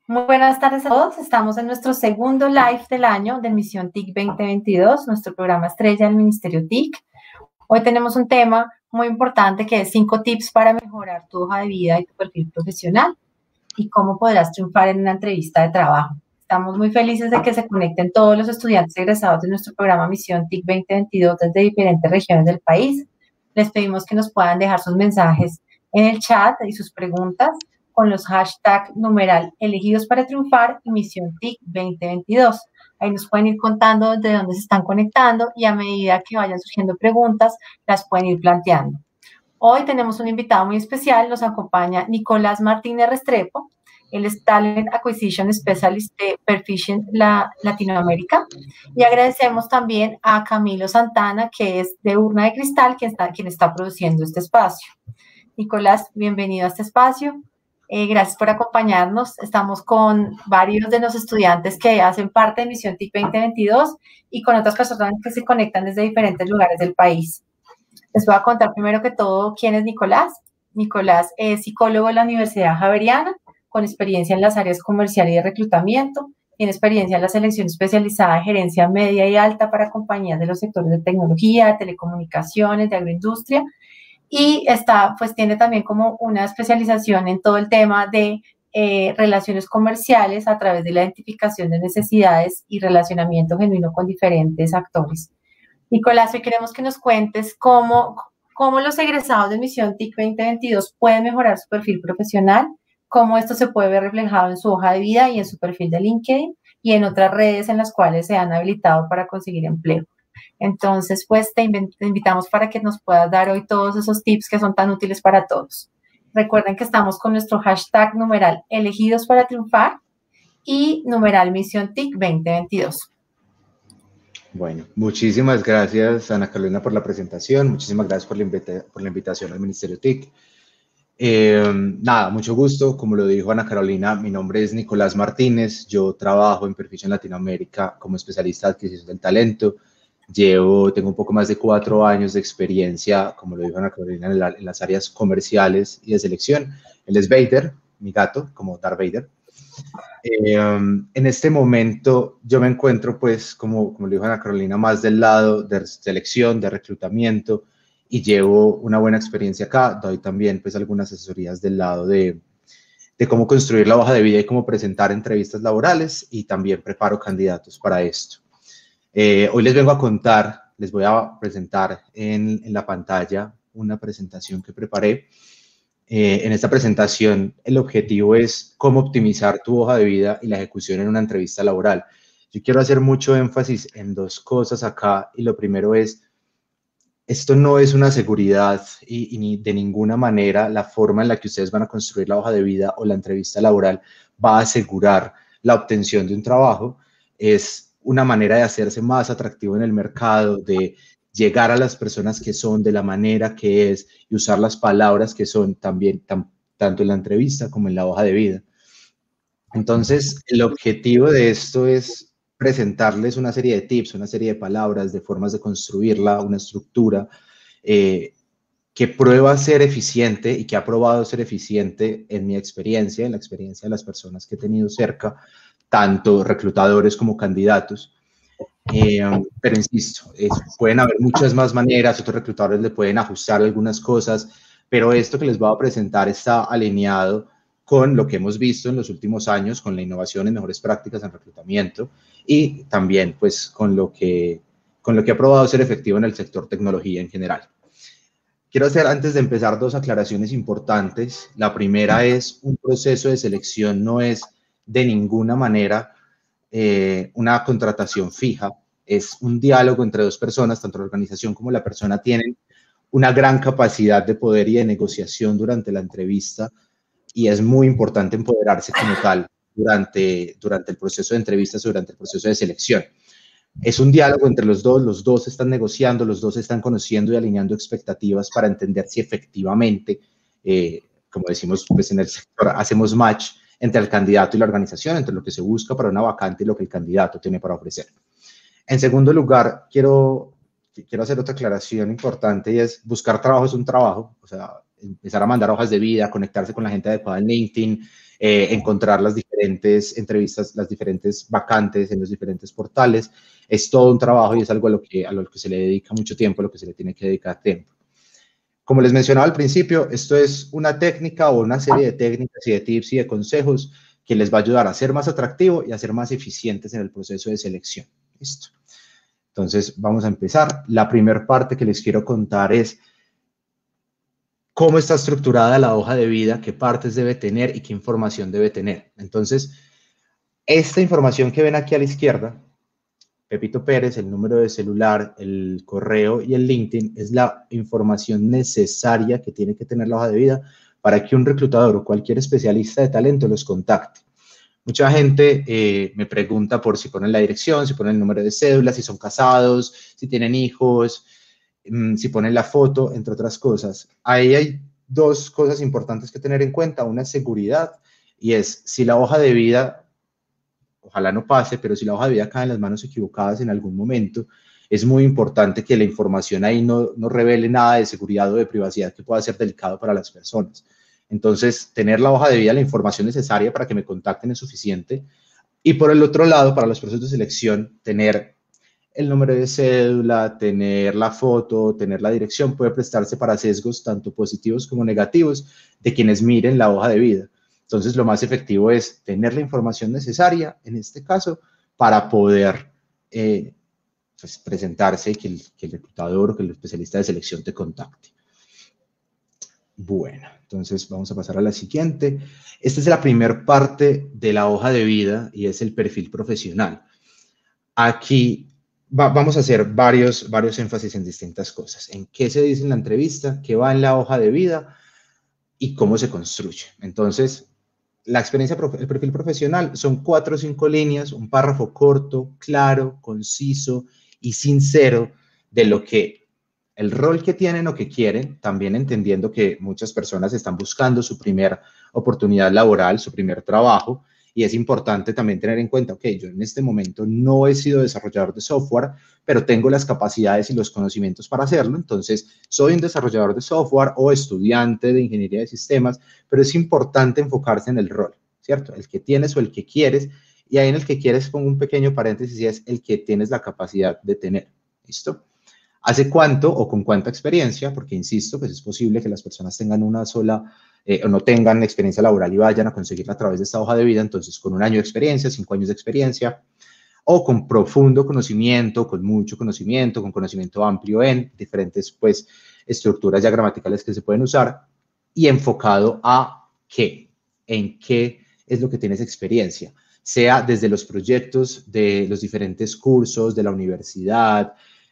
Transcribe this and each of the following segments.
Muy buenas tardes a todos. Estamos en nuestro segundo live del año de Misión TIC 2022, nuestro programa estrella del Ministerio TIC. Hoy tenemos un tema muy importante que es 5 tips para mejorar tu hoja de vida y tu perfil profesional y cómo podrás triunfar en una entrevista de trabajo. Estamos muy felices de que se conecten todos los estudiantes egresados de nuestro programa Misión TIC 2022 desde diferentes regiones del país. Les pedimos que nos puedan dejar sus mensajes en el chat y sus preguntas con los hashtags numeral elegidos para triunfar y Misión TIC 2022. Ahí nos pueden ir contando de dónde se están conectando y a medida que vayan surgiendo preguntas, las pueden ir planteando. Hoy tenemos un invitado muy especial, nos acompaña Nicolás Martínez Restrepo. Él es Talent Acquisition Specialist de Perficient Latinoamérica. Y agradecemos también a Camilo Santana, que es de Urna de Cristal, quien está produciendo este espacio. Nicolás, bienvenido a este espacio. Gracias por acompañarnos. Estamos con varios de los estudiantes que hacen parte de Misión TIC 2022 y con otras personas que se conectan desde diferentes lugares del país. Les voy a contar primero que todo quién es Nicolás. Nicolás es psicólogo de la Universidad Javeriana, con experiencia en las áreas comercial y de reclutamiento. Tiene experiencia en la selección especializada de gerencia media y alta para compañías de los sectores de tecnología, de telecomunicaciones, de agroindustria. Y tiene también como una especialización en todo el tema de relaciones comerciales a través de la identificación de necesidades y relacionamiento genuino con diferentes actores. Nicolás, hoy queremos que nos cuentes cómo los egresados de Misión TIC 2022 pueden mejorar su perfil profesional, cómo esto se puede ver reflejado en su hoja de vida y en su perfil de LinkedIn y en otras redes en las cuales se han habilitado para conseguir empleo. Entonces, pues te invitamos para que nos puedas dar hoy todos esos tips que son tan útiles para todos. Recuerden que estamos con nuestro hashtag numeral elegidos para triunfar y numeral Misión TIC 2022. Bueno, muchísimas gracias, Ana Carolina, por la presentación. Muchísimas gracias por la invitación al Ministerio TIC. Nada, mucho gusto. Como lo dijo Ana Carolina, mi nombre es Nicolás Martínez. Yo trabajo en Perficient Latinoamérica como especialista de adquisición del talento. Tengo un poco más de 4 años de experiencia, como lo dijo Ana Carolina, en las áreas comerciales y de selección. Él es Vader, mi gato, como Darth Vader. En este momento yo me encuentro, pues, como lo dijo Ana Carolina, más del lado de selección, de reclutamiento, y llevo una buena experiencia acá. Doy también, pues, algunas asesorías del lado de cómo construir la hoja de vida y cómo presentar entrevistas laborales, y también preparo candidatos para esto. Hoy les voy a presentar en la pantalla una presentación que preparé. En esta presentación, el objetivo es cómo optimizar tu hoja de vida y la ejecución en una entrevista laboral. Yo quiero hacer mucho énfasis en 2 cosas acá, y lo primero es, esto no es una seguridad y ni de ninguna manera la forma en la que ustedes van a construir la hoja de vida o la entrevista laboral va a asegurar la obtención de un trabajo. Es una manera de hacerse más atractivo en el mercado, de llegar a las personas que son, de la manera que es, y usar las palabras que son también, tanto en la entrevista como en la hoja de vida. Entonces, el objetivo de esto es presentarles una serie de tips, una serie de palabras, de formas de construirla, una estructura que prueba ser eficiente y que ha probado ser eficiente en mi experiencia, en la experiencia de las personas que he tenido cerca, tanto reclutadores como candidatos. Pero insisto, pueden haber muchas más maneras, otros reclutadores le pueden ajustar algunas cosas, pero esto que les voy a presentar está alineado con lo que hemos visto en los últimos años, con la innovación en mejores prácticas en reclutamiento, y también, pues, con lo que ha probado ser efectivo en el sector tecnología en general. Quiero hacer, antes de empezar, 2 aclaraciones importantes. La primera es, un proceso de selección no es de ninguna manera una contratación fija. Es un diálogo entre 2 personas, tanto la organización como la persona tienen una gran capacidad de poder y de negociación durante la entrevista, y es muy importante empoderarse como tal durante el proceso de entrevistas, durante el proceso de selección. Es un diálogo entre los dos están negociando, los dos están conociendo y alineando expectativas para entender si efectivamente, como decimos, pues, en el sector, hacemos match entre el candidato y la organización, entre lo que se busca para una vacante y lo que el candidato tiene para ofrecer. En segundo lugar, quiero hacer otra aclaración importante, y es: buscar trabajo es un trabajo. O sea, empezar a mandar hojas de vida, conectarse con la gente adecuada en LinkedIn, encontrar las diferentes entrevistas, las diferentes vacantes en los diferentes portales. Es todo un trabajo y es algo a lo que se le dedica mucho tiempo, a lo que se le tiene que dedicar tiempo. Como les mencionaba al principio, esto es una técnica o una serie de técnicas y de tips y de consejos que les va a ayudar a ser más atractivo y a ser más eficientes en el proceso de selección. ¿Listo? Entonces, vamos a empezar. La primera parte que les quiero contar es cómo está estructurada la hoja de vida, qué partes debe tener y qué información debe tener. Entonces, esta información que ven aquí a la izquierda, Pepito Pérez, el número de celular, el correo y el LinkedIn, es la información necesaria que tiene que tener la hoja de vida para que un reclutador o cualquier especialista de talento los contacte. Mucha gente me pregunta por si ponen la dirección, si ponen el número de cédula, si son casados, si tienen hijos, si ponen la foto, entre otras cosas. Ahí hay dos cosas importantes que tener en cuenta. Una es seguridad y es si la hoja de vida, ojalá no pase, pero si la hoja de vida cae en las manos equivocadas en algún momento, es muy importante que la información ahí no revele nada de seguridad o de privacidad que pueda ser delicado para las personas. Entonces, tener la hoja de vida, la información necesaria para que me contacten es suficiente. Y por el otro lado, para los procesos de selección, tener el número de cédula, tener la foto, tener la dirección, puede prestarse para sesgos tanto positivos como negativos de quienes miren la hoja de vida. Entonces, lo más efectivo es tener la información necesaria, en este caso, para poder pues, presentarse y que el reclutador o que el especialista de selección te contacte. Bueno, entonces vamos a pasar a la siguiente. Esta es la primera parte de la hoja de vida y es el perfil profesional. Aquí vamos a hacer varios énfasis en distintas cosas. En qué se dice en la entrevista, qué va en la hoja de vida y cómo se construye. Entonces, la experiencia, el perfil profesional son 4 o 5 líneas, un párrafo corto, claro, conciso y sincero de lo que el rol que tienen o que quieren, también entendiendo que muchas personas están buscando su primera oportunidad laboral, su primer trabajo, y es importante también tener en cuenta, ok, yo en este momento no he sido desarrollador de software, pero tengo las capacidades y los conocimientos para hacerlo, entonces soy un desarrollador de software o estudiante de ingeniería de sistemas, pero es importante enfocarse en el rol, ¿cierto? El que tienes o el que quieres, y ahí en el que quieres pongo un pequeño paréntesis y es el que tienes la capacidad de tener, ¿listo? ¿Hace cuánto o con cuánta experiencia? Porque, insisto, pues es posible que las personas tengan una sola o no tengan experiencia laboral y vayan a conseguirla a través de esta hoja de vida, entonces con 1 año de experiencia, 5 años de experiencia, o con profundo conocimiento, con mucho conocimiento, con conocimiento amplio en diferentes, pues, estructuras ya gramaticales que se pueden usar y enfocado a qué, en qué es lo que tienes experiencia, sea desde los proyectos de los diferentes cursos de la universidad,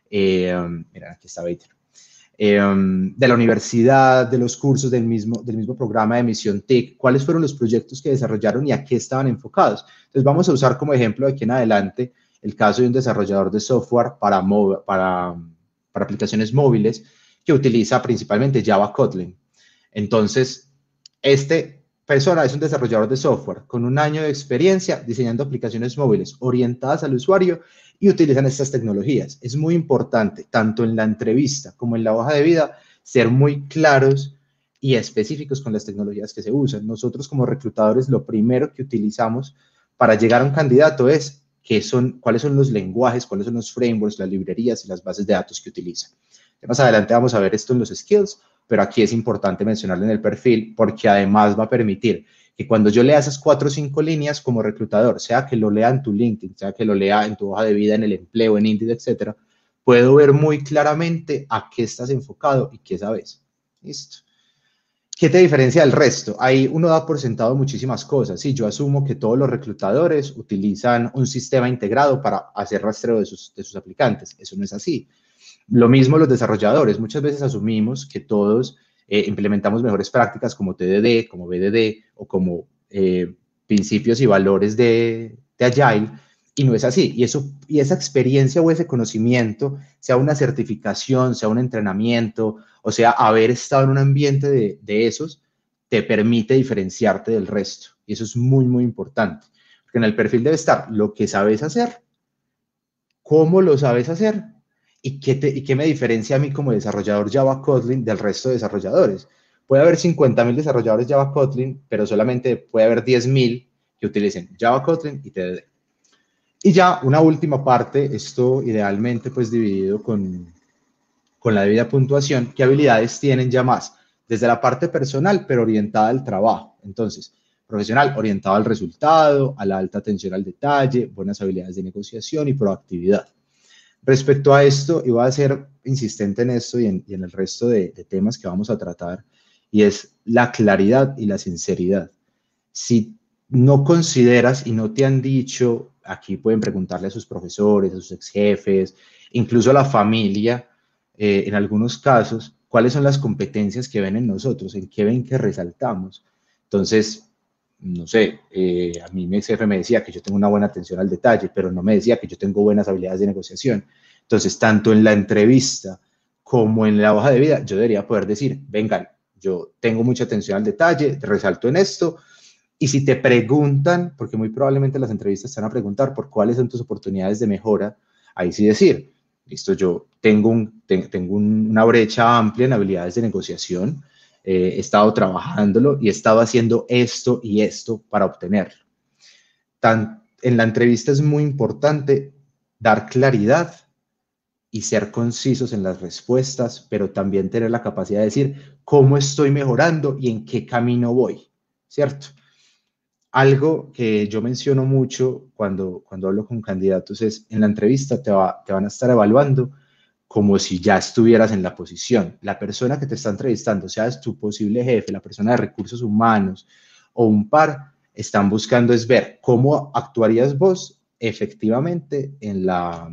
mira, aquí está Bater, de la universidad, de los cursos del mismo programa de Misión TIC, cuáles fueron los proyectos que desarrollaron y a qué estaban enfocados. Entonces vamos a usar como ejemplo de aquí en adelante el caso de un desarrollador de software para aplicaciones móviles que utiliza principalmente Java Kotlin. Entonces, este persona es un desarrollador de software con 1 año de experiencia diseñando aplicaciones móviles orientadas al usuario y utilizan estas tecnologías. Es muy importante, tanto en la entrevista como en la hoja de vida, ser muy claros y específicos con las tecnologías que se usan. Nosotros como reclutadores, lo primero que utilizamos para llegar a un candidato es cuáles son los lenguajes, cuáles son los frameworks, las librerías y las bases de datos que utilizan. Más adelante vamos a ver esto en los skills, pero aquí es importante mencionarlo en el perfil porque además va a permitir que cuando yo lea esas 4 o 5 líneas como reclutador, sea que lo lea en tu LinkedIn, sea que lo lea en tu hoja de vida, en el empleo, en Indeed, etcétera, puedo ver muy claramente a qué estás enfocado y qué sabes. ¿Listo? ¿Qué te diferencia del resto? Ahí uno da por sentado muchísimas cosas. Sí, yo asumo que todos los reclutadores utilizan un sistema integrado para hacer rastreo de sus aplicantes. Eso no es así. Lo mismo los desarrolladores. Muchas veces asumimos que todos implementamos mejores prácticas como TDD, como BDD o como principios y valores de Agile, y no es así. Y esa experiencia o ese conocimiento, sea una certificación, sea un entrenamiento, o sea, haber estado en un ambiente de esos, te permite diferenciarte del resto. Y eso es muy, muy importante. Porque en el perfil debe estar lo que sabes hacer, cómo lo sabes hacer, ¿y qué me diferencia a mí como desarrollador Java Kotlin del resto de desarrolladores? Puede haber 50.000 desarrolladores Java Kotlin, pero solamente puede haber 10.000 que utilicen Java Kotlin y TDD. Y ya una última parte, esto idealmente pues dividido con la debida puntuación, qué habilidades tienen ya más, desde la parte personal, pero orientada al trabajo. Entonces, profesional, orientado al resultado, a la alta atención al detalle, buenas habilidades de negociación y proactividad. Respecto a esto, y voy a ser insistente en esto y en el resto de temas que vamos a tratar, y es la claridad y la sinceridad. Si no consideras y no te han dicho, aquí pueden preguntarle a sus profesores, a sus ex jefes, incluso a la familia, en algunos casos, cuáles son las competencias que ven en nosotros, en qué ven que resaltamos. Entonces, no sé, a mí mi ex jefe me decía que yo tengo una buena atención al detalle, pero no me decía que yo tengo buenas habilidades de negociación. Entonces, tanto en la entrevista como en la hoja de vida, yo debería poder decir, vengan, yo tengo mucha atención al detalle, resalto en esto, y si te preguntan, porque muy probablemente las entrevistas te van a preguntar por cuáles son tus oportunidades de mejora, ahí sí decir, listo, yo tengo una brecha amplia en habilidades de negociación, he estado trabajándolo y he estado haciendo esto y esto para obtenerlo. En la entrevista es muy importante dar claridad y ser concisos en las respuestas, pero también tener la capacidad de decir cómo estoy mejorando y en qué camino voy, ¿cierto? Algo que yo menciono mucho cuando hablo con candidatos es, en la entrevista te van a estar evaluando como si ya estuvieras en la posición. La persona que te está entrevistando, sea tu posible jefe, la persona de recursos humanos o un par, están buscando es ver cómo actuarías vos efectivamente en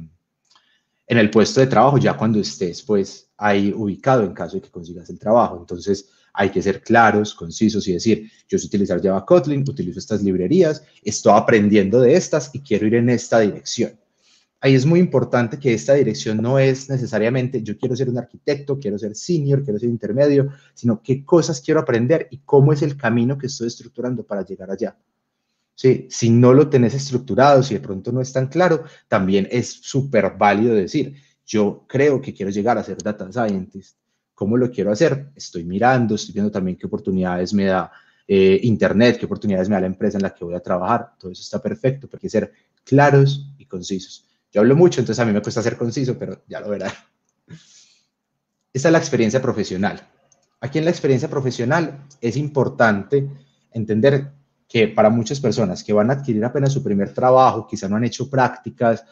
el puesto de trabajo, ya cuando estés pues ahí ubicado en caso de que consigas el trabajo. Entonces hay que ser claros, concisos y decir, yo sé utilizar Java Kotlin, utilizo estas librerías, estoy aprendiendo de estas y quiero ir en esta dirección. Ahí es muy importante que esta dirección no es necesariamente yo quiero ser un arquitecto, quiero ser senior, quiero ser intermedio, sino qué cosas quiero aprender y cómo es el camino que estoy estructurando para llegar allá. Sí, si no lo tenés estructurado, si de pronto no es tan claro, también es súper válido decir, yo creo que quiero llegar a ser data scientist. ¿Cómo lo quiero hacer? Estoy mirando, estoy viendo también qué oportunidades me da Internet, qué oportunidades me da la empresa en la que voy a trabajar. Todo eso está perfecto, porque hay que ser claros y concisos. Yo hablo mucho, entonces a mí me cuesta ser conciso, pero ya lo verán. Esta es la experiencia profesional. Aquí en la experiencia profesional es importante entender que para muchas personas que van a adquirir apenas su primer trabajo, quizá no han hecho prácticas,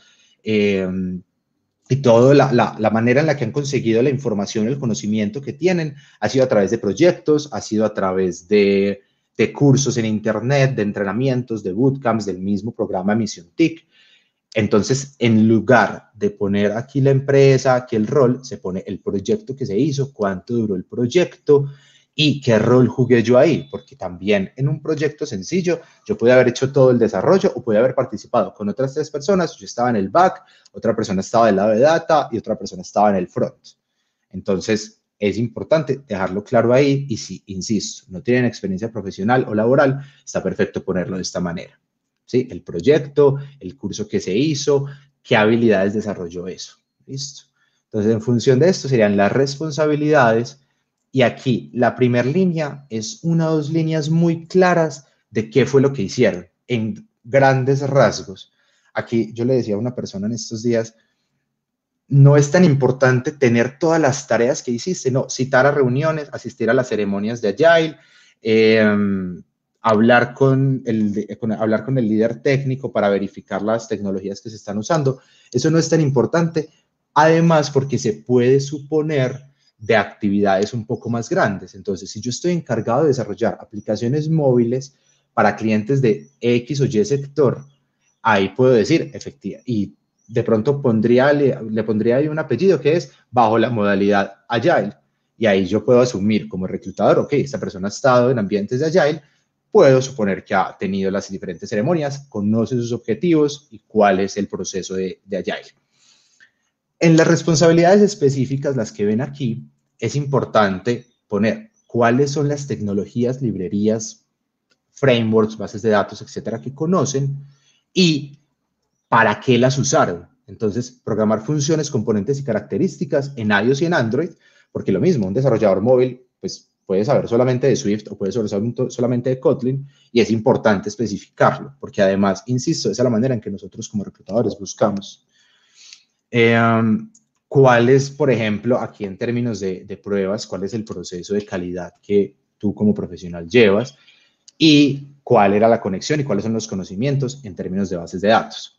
y toda la manera en la que han conseguido la información, el conocimiento que tienen, ha sido a través de proyectos, ha sido a través de cursos en Internet, de entrenamientos, de bootcamps, del mismo programa Misión TIC. Entonces, en lugar de poner aquí la empresa, aquí el rol, se pone el proyecto que se hizo, cuánto duró el proyecto y qué rol jugué yo ahí, porque también en un proyecto sencillo yo pude haber hecho todo el desarrollo o pude haber participado con otras 3 personas, yo estaba en el back, otra persona estaba del lado de data y otra persona estaba en el front. Entonces, es importante dejarlo claro ahí y si, insisto, no tienen experiencia profesional o laboral, está perfecto ponerlo de esta manera. ¿Sí? El proyecto, el curso que se hizo, qué habilidades desarrolló eso. ¿Listo? Entonces, en función de esto serían las responsabilidades y aquí la primera línea es 1 o 2 líneas muy claras de qué fue lo que hicieron en grandes rasgos. Aquí yo le decía a una persona en estos días, no es tan importante tener todas las tareas que hiciste, no, citar a reuniones, asistir a las ceremonias de Agile, hablar con el líder técnico para verificar las tecnologías que se están usando. Eso no es tan importante, además porque se puede suponer de actividades un poco más grandes. Entonces, si yo estoy encargado de desarrollar aplicaciones móviles para clientes de X o Y sector, ahí puedo decir, efectivamente, y de pronto le pondría ahí un apellido que es bajo la modalidad Agile. Y ahí yo puedo asumir como reclutador, ok, esta persona ha estado en ambientes de Agile, puedo suponer que ha tenido las diferentes ceremonias, conoce sus objetivos y cuál es el proceso de Agile. En las responsabilidades específicas, las que ven aquí, es importante poner cuáles son las tecnologías, librerías, frameworks, bases de datos, etcétera, que conocen y para qué las usaron. Entonces, programar funciones, componentes y características en iOS y en Android, porque lo mismo, un desarrollador móvil, pues puede saber solamente de Swift o puede saber solamente de Kotlin, y es importante especificarlo, porque además, insisto, esa es la manera en que nosotros como reclutadores buscamos. ¿Cuál es, por ejemplo, aquí en términos de pruebas, cuál es el proceso de calidad que tú como profesional llevas y cuál era la conexión y cuáles son los conocimientos en términos de bases de datos?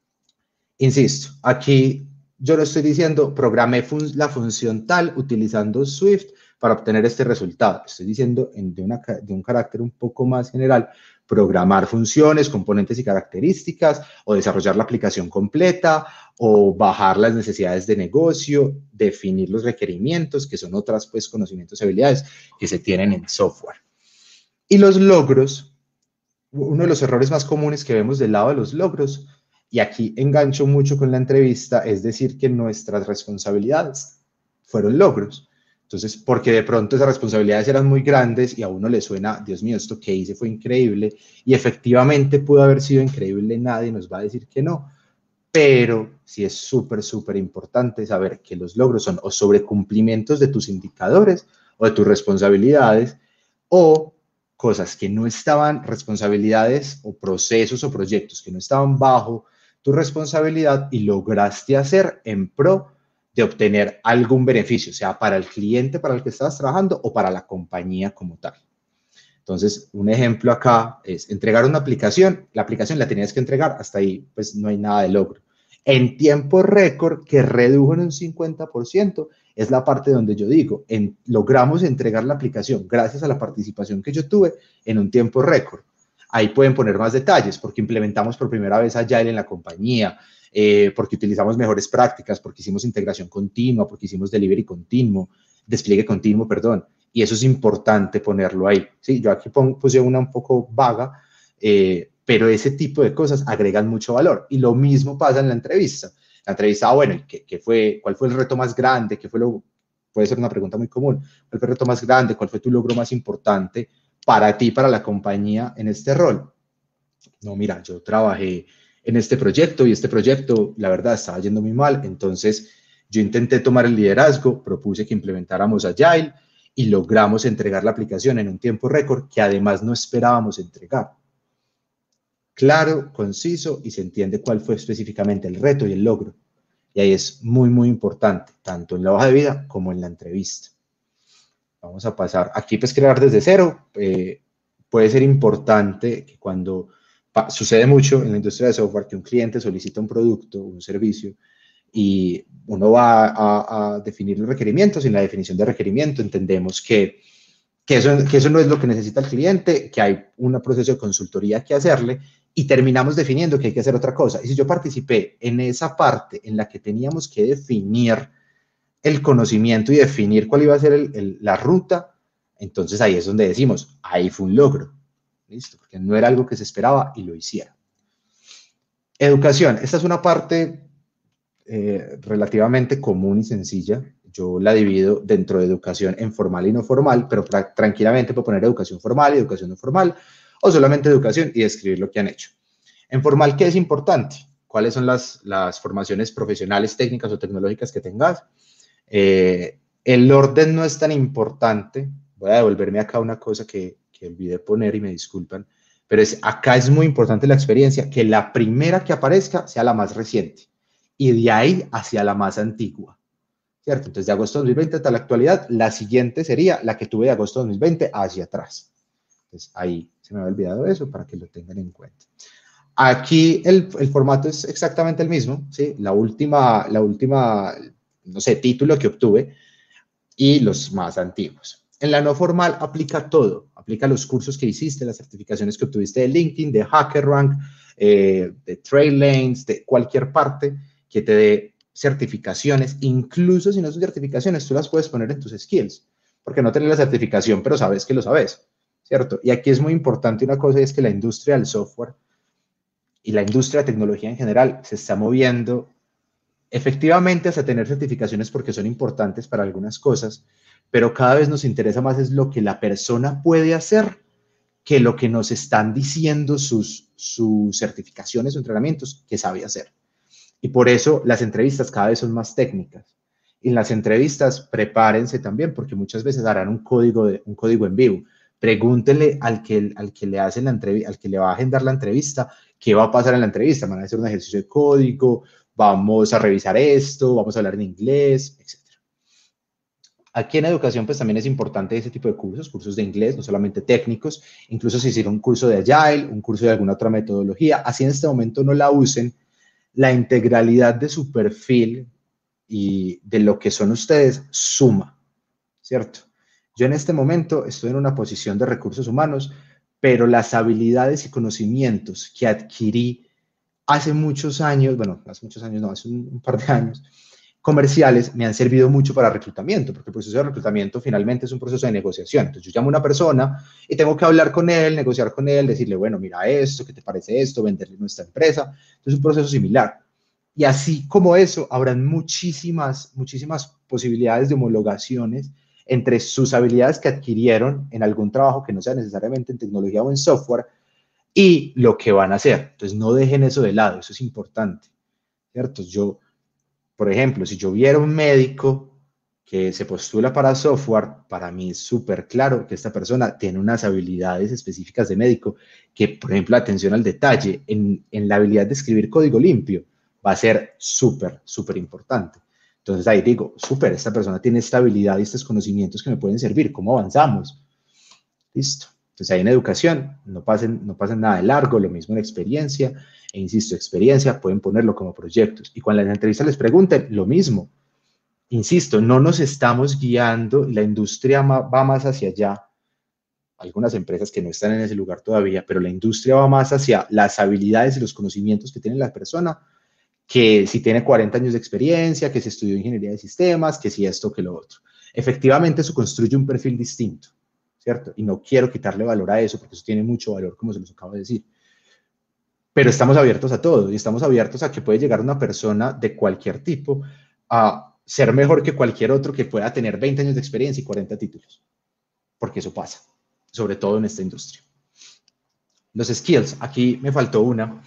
Insisto, aquí yo lo estoy diciendo, programé la función tal utilizando Swift para obtener este resultado. Estoy diciendo de un carácter un poco más general, programar funciones, componentes y características, o desarrollar la aplicación completa, o bajar las necesidades de negocio, definir los requerimientos, que son otras pues conocimientos y habilidades que se tienen en software. Y los logros, uno de los errores más comunes que vemos del lado de los logros, y aquí engancho mucho con la entrevista, es decir que nuestras responsabilidades fueron logros. Entonces, porque de pronto esas responsabilidades eran muy grandes y a uno le suena, Dios mío, esto que hice fue increíble, y efectivamente pudo haber sido increíble, nadie nos va a decir que no, pero sí es súper, súper importante saber que los logros son o sobrecumplimientos de tus indicadores o de tus responsabilidades, o cosas que no estaban, responsabilidades o procesos o proyectos que no estaban bajo tu responsabilidad y lograste hacer en pro de obtener algún beneficio, sea para el cliente para el que estabas trabajando o para la compañía como tal. Entonces, un ejemplo acá es entregar una aplicación. La aplicación la tenías que entregar, hasta ahí pues no hay nada de logro. En tiempo récord, que redujo en un 50%, es la parte donde yo digo, logramos entregar la aplicación gracias a la participación que yo tuve en un tiempo récord. Ahí pueden poner más detalles, porque implementamos por primera vez Agile en la compañía, porque utilizamos mejores prácticas, porque hicimos integración continua, porque hicimos despliegue continuo, perdón. Y eso es importante ponerlo ahí. ¿Sí? Yo aquí puse una un poco vaga, pero ese tipo de cosas agregan mucho valor. Y lo mismo pasa en la entrevista. La entrevista, bueno, ¿cuál fue el reto más grande? Puede ser una pregunta muy común. ¿Cuál fue el reto más grande? ¿Cuál fue tu logro más importante para ti, para la compañía en este rol? No, mira, yo trabajé en este proyecto y este proyecto, la verdad, estaba yendo muy mal. Entonces, yo intenté tomar el liderazgo, propuse que implementáramos Agile y logramos entregar la aplicación en un tiempo récord que además no esperábamos entregar. Claro, conciso y se entiende cuál fue específicamente el reto y el logro. Y ahí es muy, muy importante, tanto en la hoja de vida como en la entrevista. Vamos a pasar. Aquí, pues, crear desde cero puede ser importante que cuando sucede mucho en la industria de software que un cliente solicita un producto, un servicio, y uno va a definir los requerimientos. Y en la definición de requerimiento entendemos que eso no es lo que necesita el cliente, que hay un proceso de consultoría que hacerle, y terminamos definiendo que hay que hacer otra cosa. Y si yo participé en esa parte en la que teníamos que definir el conocimiento y definir cuál iba a ser la ruta, entonces ahí es donde decimos, ahí fue un logro. ¿Listo? Porque no era algo que se esperaba y lo hicieron. Educación. Esta es una parte relativamente común y sencilla. Yo la divido dentro de educación en formal y no formal, pero tranquilamente puedo poner educación formal y educación no formal, o solamente educación y describir lo que han hecho. En formal, ¿qué es importante? ¿Cuáles son las formaciones profesionales, técnicas o tecnológicas que tengas? El orden no es tan importante. Voy a devolverme acá una cosa que olvidé poner y me disculpan, pero acá es muy importante la experiencia, que la primera que aparezca sea la más reciente y de ahí hacia la más antigua, ¿cierto? Entonces, de agosto de 2020 hasta la actualidad, la siguiente sería la que tuve de agosto de 2020 hacia atrás. Entonces, ahí se me había olvidado eso para que lo tengan en cuenta. Aquí el formato es exactamente el mismo, ¿sí? La última, no sé, título que obtuve y los más antiguos. En la no formal aplica todo, aplica los cursos que hiciste, las certificaciones que obtuviste de LinkedIn, de HackerRank, de TrailLanes, de cualquier parte que te dé certificaciones. Incluso si no son certificaciones, tú las puedes poner en tus skills, porque no tenés la certificación, pero sabes que lo sabes, ¿cierto? Y aquí es muy importante una cosa, y es que la industria del software y la industria de tecnología en general se está moviendo efectivamente hasta tener certificaciones porque son importantes para algunas cosas, pero cada vez nos interesa más es lo que la persona puede hacer que lo que nos están diciendo sus certificaciones o entrenamientos que sabe hacer. Y por eso las entrevistas cada vez son más técnicas. en las entrevistas prepárense también, porque muchas veces harán un código en vivo. Pregúntenle al que le hacen la entrevista, al que le va a agendar la entrevista, qué va a pasar en la entrevista. Van a hacer un ejercicio de código, vamos a revisar esto, vamos a hablar en inglés, etc. Aquí en educación pues también es importante ese tipo de cursos de inglés, no solamente técnicos, incluso si hicieron un curso de Agile, un curso de alguna otra metodología, así en este momento no la usen, la integralidad de su perfil y de lo que son ustedes suma, ¿cierto? Yo en este momento estoy en una posición de recursos humanos, pero las habilidades y conocimientos que adquirí hace muchos años, bueno, hace muchos años no, hace un par de años, comerciales me han servido mucho para reclutamiento, porque el proceso de reclutamiento finalmente es un proceso de negociación. Entonces yo llamo a una persona y tengo que hablar con él, negociar con él, decirle, bueno, mira esto, ¿qué te parece esto? Venderle nuestra empresa. Entonces es un proceso similar. Y así como eso, habrán muchísimas posibilidades de homologaciones entre sus habilidades que adquirieron en algún trabajo que no sea necesariamente en tecnología o en software y lo que van a hacer. Entonces no dejen eso de lado, eso es importante, ¿cierto? Por ejemplo, si yo viera un médico que se postula para software, para mí es súper claro que esta persona tiene unas habilidades específicas de médico que, por ejemplo, atención al detalle, en la habilidad de escribir código limpio, va a ser súper importante. Entonces ahí digo, súper, esta persona tiene esta habilidad y estos conocimientos que me pueden servir. ¿Cómo avanzamos? Listo. Entonces ahí en educación no pasen nada de largo, lo mismo en experiencia. E insisto, experiencia pueden ponerlo como proyectos. Y cuando en la entrevista les pregunten, lo mismo. Insisto, no nos estamos guiando, la industria va más hacia allá. Algunas empresas que no están en ese lugar todavía, pero la industria va más hacia las habilidades y los conocimientos que tiene la persona, que si tiene 40 años de experiencia, que si estudió ingeniería de sistemas, que si esto, que lo otro. Efectivamente, eso construye un perfil distinto, ¿cierto? Y no quiero quitarle valor a eso, porque eso tiene mucho valor, como se los acabo de decir. Pero estamos abiertos a todo y estamos abiertos a que puede llegar una persona de cualquier tipo a ser mejor que cualquier otro que pueda tener 20 años de experiencia y 40 títulos, porque eso pasa, sobre todo en esta industria. Los skills, aquí me faltó una,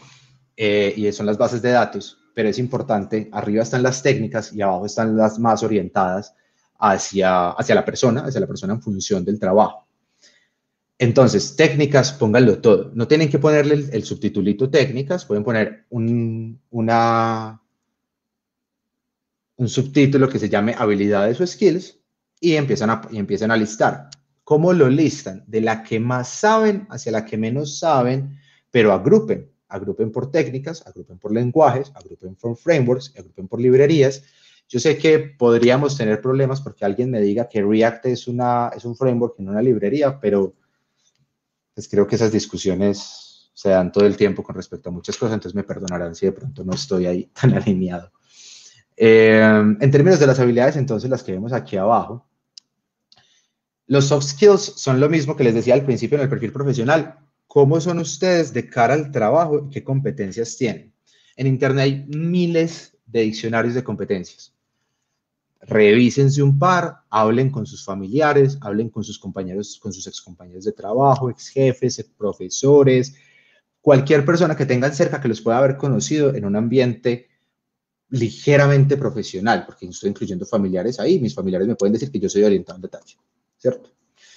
y son las bases de datos, pero es importante, arriba están las técnicas y abajo están las más orientadas hacia la persona en función del trabajo. Entonces, técnicas, pónganlo todo. No tienen que ponerle el subtitulito técnicas, pueden poner un subtítulo que se llame habilidades o skills y empiezan a listar. ¿Cómo lo listan? De la que más saben hacia la que menos saben, pero agrupen. Agrupen por técnicas, agrupen por lenguajes, agrupen por frameworks, agrupen por librerías. Yo sé que podríamos tener problemas porque alguien me diga que React es un framework y no una librería, pero pues creo que esas discusiones se dan todo el tiempo con respecto a muchas cosas, entonces me perdonarán si de pronto no estoy ahí tan alineado. En términos de las habilidades, entonces, las que vemos aquí abajo, los soft skills son lo mismo que les decía al principio en el perfil profesional. ¿Cómo son ustedes de cara al trabajo? ¿Qué competencias tienen? En Internet hay miles de diccionarios de competencias. Revísense un par, hablen con sus familiares, hablen con sus compañeros, con sus excompañeros de trabajo, ex jefes, profesores, cualquier persona que tengan cerca que los pueda haber conocido en un ambiente ligeramente profesional, porque estoy incluyendo familiares ahí, mis familiares me pueden decir que yo soy orientado en detalle, ¿cierto?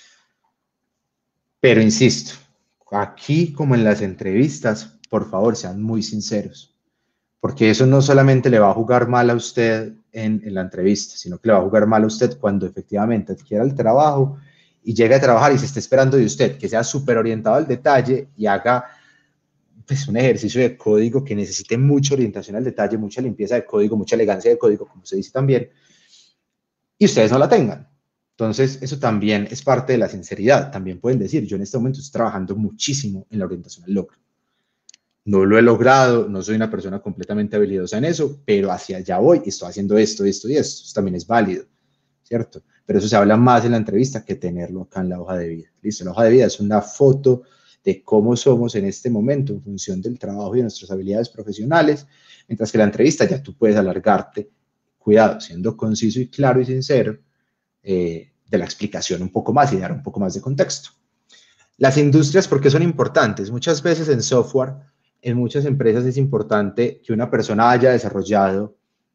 Pero insisto, aquí como en las entrevistas, por favor, sean muy sinceros, porque eso no solamente le va a jugar mal a usted en la entrevista, sino que le va a jugar mal a usted cuando efectivamente adquiera el trabajo y llegue a trabajar y se esté esperando de usted que sea súper orientado al detalle y haga pues, un ejercicio de código que necesite mucha orientación al detalle, mucha limpieza de código, mucha elegancia de código, como se dice también, y ustedes no la tengan. Entonces, eso también es parte de la sinceridad. También pueden decir, yo en este momento estoy trabajando muchísimo en la orientación al logro. No lo he logrado, no soy una persona completamente habilidosa en eso, pero hacia allá voy y estoy haciendo esto, esto y esto. Eso también es válido, ¿cierto? Pero eso se habla más en la entrevista que tenerlo acá en la hoja de vida. ¿Listo? La hoja de vida es una foto de cómo somos en este momento en función del trabajo y de nuestras habilidades profesionales, mientras que la entrevista ya tú puedes alargarte, cuidado, siendo conciso y claro y sincero, de la explicación un poco más y dar un poco más de contexto. Las industrias, ¿por qué son importantes? Muchas veces en software, en muchas empresas es importante que una persona haya desarrollado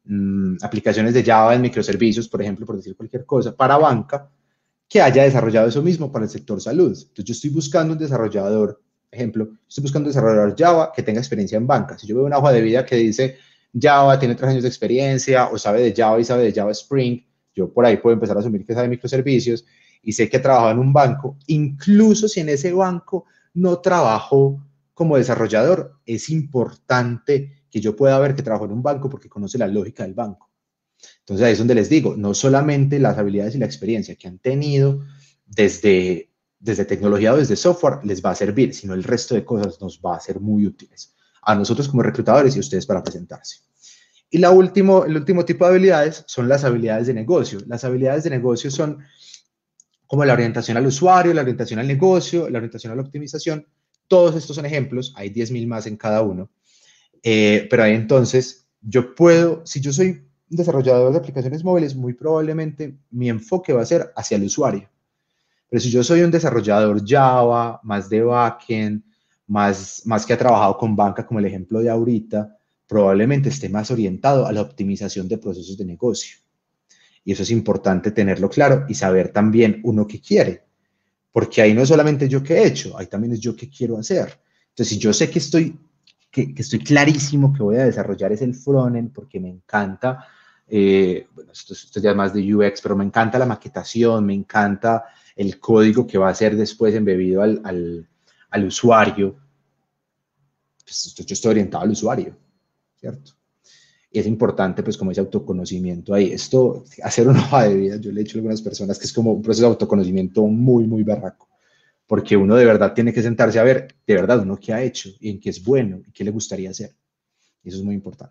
aplicaciones de Java en microservicios, por ejemplo, por decir cualquier cosa, para banca, que haya desarrollado eso mismo para el sector salud. Entonces, yo estoy buscando un desarrollador, ejemplo, estoy buscando un desarrollador Java que tenga experiencia en banca. Si yo veo una hoja de vida que dice Java, tiene 3 años de experiencia, o sabe de Java y sabe de Java Spring, yo por ahí puedo empezar a asumir que sabe de microservicios y sé que ha trabajado en un banco, incluso si en ese banco no trabajó como desarrollador, es importante que yo pueda ver que trabajó en un banco porque conoce la lógica del banco. Entonces ahí es donde les digo, no solamente las habilidades y la experiencia que han tenido desde tecnología o desde software les va a servir, sino el resto de cosas nos va a ser muy útiles a nosotros como reclutadores y a ustedes para presentarse. Y el último tipo de habilidades son las habilidades de negocio. Las habilidades de negocio son como la orientación al usuario, la orientación al negocio, la orientación a la optimización. Todos estos son ejemplos, hay 10.000 más en cada uno. Pero ahí entonces, yo puedo, si yo soy un desarrollador de aplicaciones móviles, muy probablemente mi enfoque va a ser hacia el usuario. Pero si yo soy un desarrollador Java, más de backend, más que ha trabajado con banca, como el ejemplo de ahorita, probablemente esté más orientado a la optimización de procesos de negocio. Y eso es importante tenerlo claro y saber también uno qué quiere. Porque ahí no es solamente yo qué he hecho, ahí también es yo qué quiero hacer. Entonces, si yo sé que estoy clarísimo que voy a desarrollar es el frontend porque me encanta, bueno, esto ya es más de UX, pero me encanta la maquetación, me encanta el código que va a ser después embebido al usuario. Pues yo estoy orientado al usuario, ¿cierto? Y es importante, pues, como ese autoconocimiento ahí. Esto, hacer una hoja de vida, yo le he dicho a algunas personas que es como un proceso de autoconocimiento muy, muy berraco. Porque uno de verdad tiene que sentarse a ver, de verdad, uno qué ha hecho y en qué es bueno y qué le gustaría hacer. Y eso es muy importante.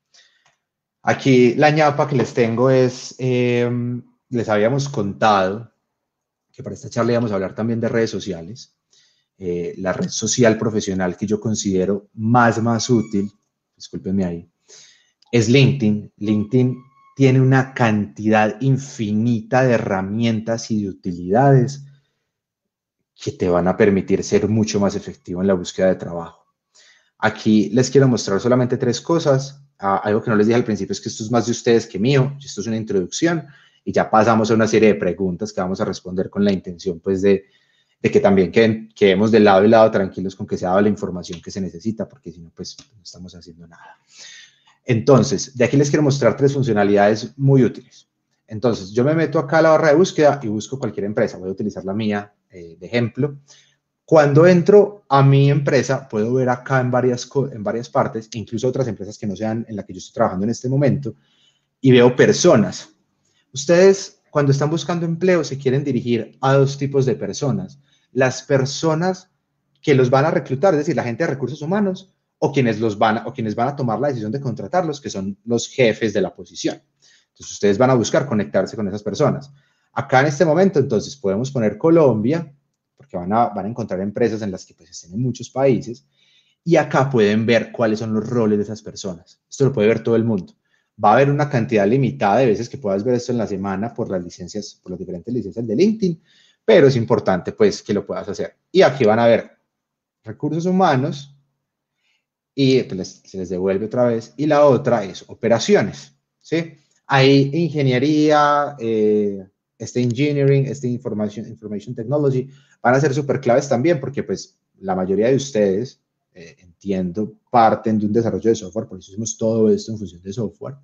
Aquí la ñapa que les tengo es, les habíamos contado que para esta charla íbamos a hablar también de redes sociales. La red social profesional que yo considero más útil, discúlpenme ahí, es LinkedIn. LinkedIn tiene una cantidad infinita de herramientas y de utilidades que te van a permitir ser mucho más efectivo en la búsqueda de trabajo. Aquí les quiero mostrar solamente 3 cosas. Algo que no les dije al principio es que esto es más de ustedes que mío. Esto es una introducción y ya pasamos a una serie de preguntas que vamos a responder con la intención pues de que también quedemos de lado y lado tranquilos con que se haga la información que se necesita, porque si no, pues no estamos haciendo nada. Entonces, de aquí les quiero mostrar 3 funcionalidades muy útiles. Entonces, yo me meto acá a la barra de búsqueda y busco cualquier empresa. Voy a utilizar la mía de ejemplo. Cuando entro a mi empresa, puedo ver acá en varias partes, incluso otras empresas que no sean en la que yo estoy trabajando en este momento, y veo personas. Ustedes, cuando están buscando empleo, se quieren dirigir a 2 tipos de personas. Las personas que los van a reclutar, es decir, la gente de recursos humanos, o quienes van a tomar la decisión de contratarlos, que son los jefes de la posición. Entonces, ustedes van a buscar conectarse con esas personas. Acá en este momento, entonces, podemos poner Colombia, porque van a encontrar empresas en las que pues, estén en muchos países, y acá pueden ver cuáles son los roles de esas personas. Esto lo puede ver todo el mundo. Va a haber una cantidad limitada de veces que puedas ver esto en la semana por las diferentes licencias de LinkedIn, pero es importante pues que lo puedas hacer. Y aquí van a ver recursos humanos y pues, se les devuelve otra vez. Y la otra es operaciones, ¿sí? Hay ingeniería, engineering, information technology, van a ser súper claves también porque pues la mayoría de ustedes, entiendo, parten de un desarrollo de software, por eso hacemos todo esto en función de software.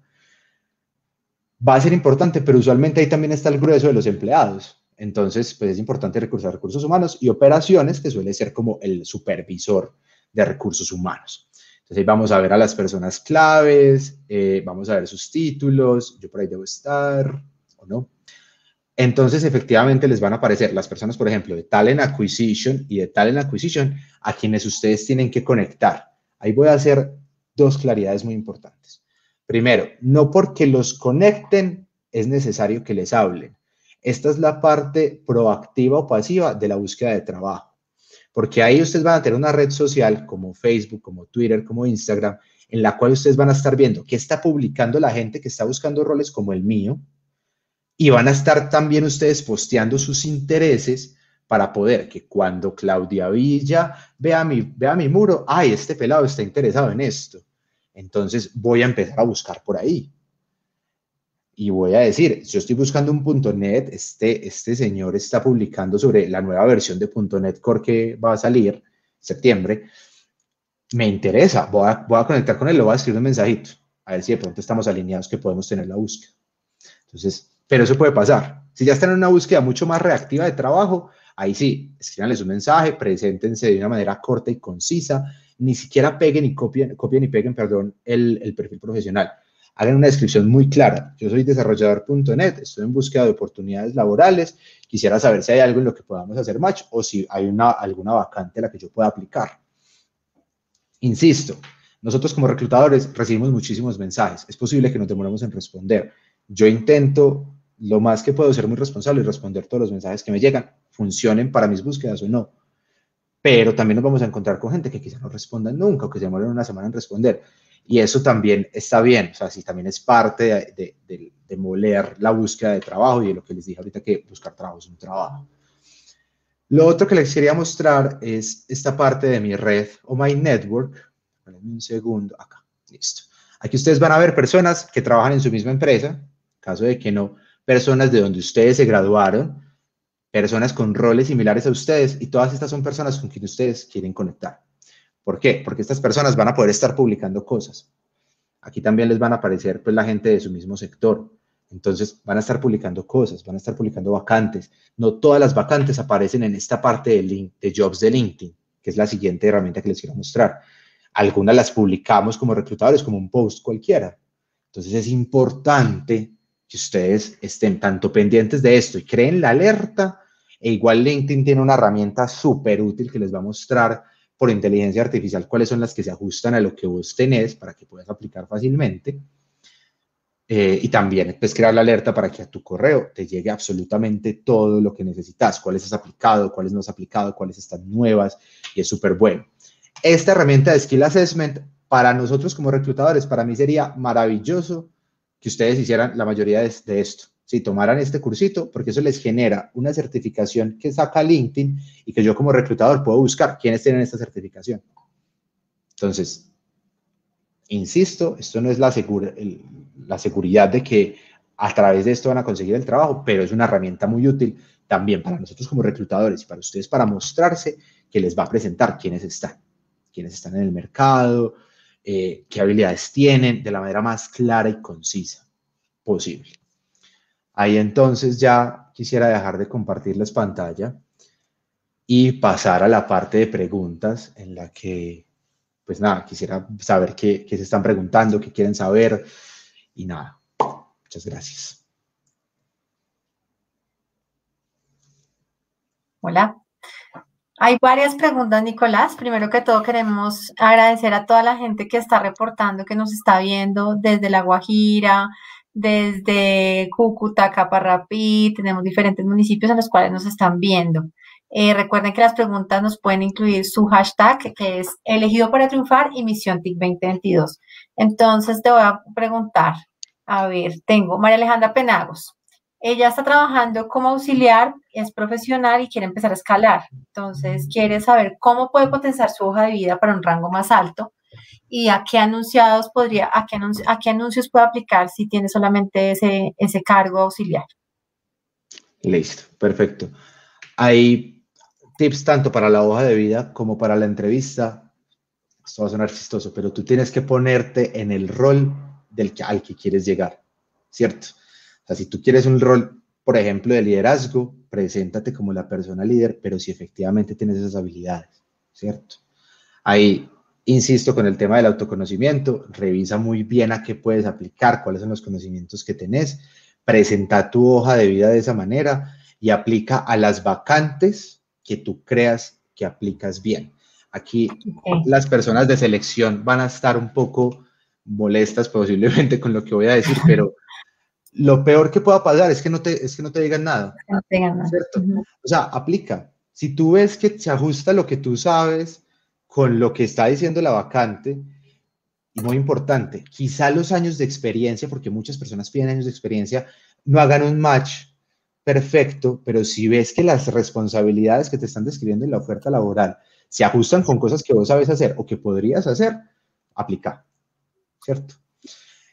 Va a ser importante, pero usualmente ahí también está el grueso de los empleados. Entonces, pues es importante recursar a recursos humanos y operaciones, que suele ser como el supervisor de recursos humanos. Entonces, ahí vamos a ver a las personas claves, vamos a ver sus títulos, yo por ahí debo estar, o no. Entonces, efectivamente, les van a aparecer las personas, por ejemplo, de Talent Acquisition y de Talent Acquisition, a quienes ustedes tienen que conectar. Ahí voy a hacer 2 claridades muy importantes. Primero, no porque los conecten es necesario que les hablen. Esta es la parte proactiva o pasiva de la búsqueda de trabajo. Porque ahí ustedes van a tener una red social como Facebook, como Twitter, como Instagram, en la cual ustedes van a estar viendo qué está publicando la gente que está buscando roles como el mío, y van a estar también ustedes posteando sus intereses para poder que cuando Claudia Villa vea mi muro, ay, este pelado está interesado en esto. Entonces voy a empezar a buscar por ahí. Y voy a decir, yo estoy buscando un .NET, este señor está publicando sobre la nueva versión de .NET Core que va a salir en septiembre, me interesa, voy a conectar con él, le voy a escribir un mensajito, a ver si de pronto estamos alineados que podemos tener la búsqueda. Entonces, pero eso puede pasar. Si ya están en una búsqueda mucho más reactiva de trabajo, ahí sí, escríbanles un mensaje, preséntense de una manera corta y concisa, ni siquiera peguen y copien y peguen, perdón, el perfil profesional. Hagan una descripción muy clara. Yo soy desarrollador.net, estoy en búsqueda de oportunidades laborales, quisiera saber si hay algo en lo que podamos hacer match o si hay alguna vacante a la que yo pueda aplicar. Insisto, nosotros como reclutadores recibimos muchísimos mensajes. Es posible que nos demoremos en responder. Yo intento lo más que puedo ser muy responsable y responder todos los mensajes que me llegan, funcionen para mis búsquedas o no. Pero también nos vamos a encontrar con gente que quizá no respondan nunca o que se demoren una semana en responder. Y eso también está bien, o sea, sí, también es parte de moler la búsqueda de trabajo y de lo que les dije ahorita que buscar trabajo es un trabajo. Lo otro que les quería mostrar es esta parte de mi red o my network. Espérenme un segundo, acá, listo. Aquí ustedes van a ver personas que trabajan en su misma empresa, en caso de que no, personas de donde ustedes se graduaron, personas con roles similares a ustedes, y todas estas son personas con quien ustedes quieren conectar. ¿Por qué? Porque estas personas van a poder estar publicando cosas. Aquí también les van a aparecer pues la gente de su mismo sector. Entonces van a estar publicando cosas, van a estar publicando vacantes. No todas las vacantes aparecen en esta parte de Jobs de LinkedIn, que es la siguiente herramienta que les quiero mostrar. Algunas las publicamos como reclutadores, como un post cualquiera. Entonces es importante que ustedes estén tanto pendientes de esto y creen la alerta. E igual LinkedIn tiene una herramienta súper útil que les va a mostrar por inteligencia artificial cuáles son las que se ajustan a lo que vos tenés para que puedas aplicar fácilmente. Y también pues crear la alerta para que a tu correo te llegue absolutamente todo lo que necesitas, cuáles has aplicado, cuáles no has aplicado, cuáles están nuevas, y es súper bueno. Esta herramienta de Skill Assessment para nosotros como reclutadores, para mí sería maravilloso que ustedes hicieran la mayoría de esto, si tomaran este cursito, porque eso les genera una certificación que saca LinkedIn y que yo como reclutador puedo buscar quiénes tienen esta certificación. Entonces, insisto, esto no es la seguridad de que a través de esto van a conseguir el trabajo, pero es una herramienta muy útil también para nosotros como reclutadores y para ustedes para mostrarse que les va a presentar quiénes están en el mercado, qué habilidades tienen, de la manera más clara y concisa posible. Ahí entonces ya quisiera dejar de compartirles pantalla y pasar a la parte de preguntas en la que, pues nada, quisiera saber qué se están preguntando, qué quieren saber y nada. Muchas gracias. Hola. Hay varias preguntas, Nicolás. Primero que todo, queremos agradecer a toda la gente que está reportando, que nos está viendo desde La Guajira, desde Cúcuta, Caparrapí. Tenemos diferentes municipios en los cuales nos están viendo. Recuerden que las preguntas nos pueden incluir su hashtag, que es elegido para triunfar y misión TIC 2022. Entonces, te voy a preguntar, a ver, tengo María Alejandra Penagos. Ella está trabajando como auxiliar, es profesional y quiere empezar a escalar. Entonces, quiere saber cómo puede potenciar su hoja de vida para un rango más alto y a qué anuncios puede aplicar si tiene solamente ese cargo auxiliar. Listo, perfecto. Hay tips tanto para la hoja de vida como para la entrevista. Esto va a sonar chistoso, pero tú tienes que ponerte en el rol al que quieres llegar, ¿cierto? O sea, si tú quieres un rol, por ejemplo, de liderazgo, preséntate como la persona líder, pero si efectivamente tienes esas habilidades, ¿cierto? Ahí, insisto, con el tema del autoconocimiento, revisa muy bien a qué puedes aplicar, cuáles son los conocimientos que tenés, presenta tu hoja de vida de esa manera y aplica a las vacantes que tú creas que aplicas bien. Aquí las personas de selección van a estar un poco molestas posiblemente con lo que voy a decir, pero lo peor que pueda pasar es que no te digan nada. No tengan nada. ¿Cierto? O sea, aplica. Si tú ves que se ajusta lo que tú sabes con lo que está diciendo la vacante, y muy importante, quizá los años de experiencia, porque muchas personas piden años de experiencia, no hagan un match perfecto, pero si ves que las responsabilidades que te están describiendo en la oferta laboral se ajustan con cosas que vos sabes hacer o que podrías hacer, aplica, ¿cierto?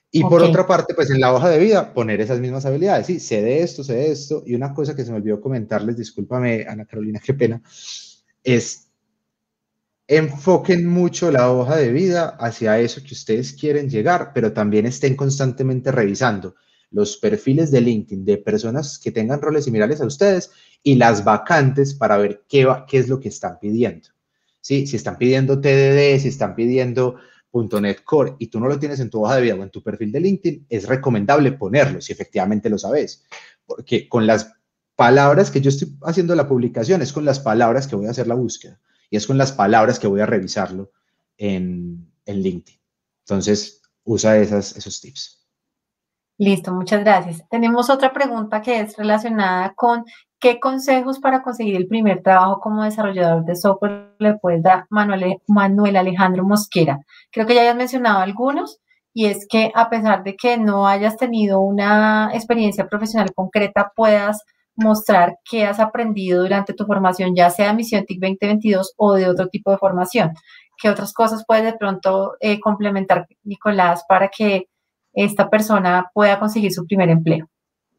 Y por Ok. otra parte, pues en la hoja de vida, poner esas mismas habilidades. Sí, sé de esto. Y una cosa que se me olvidó comentarles, discúlpame, Ana Carolina, qué pena, es enfoquen mucho la hoja de vida hacia eso que ustedes quieren llegar, pero también estén constantemente revisando los perfiles de LinkedIn de personas que tengan roles similares a ustedes y las vacantes para ver qué es lo que están pidiendo. ¿Sí? Si están pidiendo TDD, si están pidiendo .NET Core y tú no lo tienes en tu hoja de vida o en tu perfil de LinkedIn, es recomendable ponerlo si efectivamente lo sabes. Porque con las palabras que yo estoy haciendo la publicación es con las palabras que voy a hacer la búsqueda y es con las palabras que voy a revisarlo en LinkedIn. Entonces, usa esos tips. Listo, muchas gracias. Tenemos otra pregunta que es relacionada con qué consejos para conseguir el primer trabajo como desarrollador de software le puedes dar Manuel Alejandro Mosquera. Creo que ya hayas mencionado algunos y es que a pesar de que no hayas tenido una experiencia profesional concreta, puedas mostrar qué has aprendido durante tu formación, ya sea Misión TIC 2022 o de otro tipo de formación. ¿Qué otras cosas puedes de pronto complementar, Nicolás, para que esta persona pueda conseguir su primer empleo?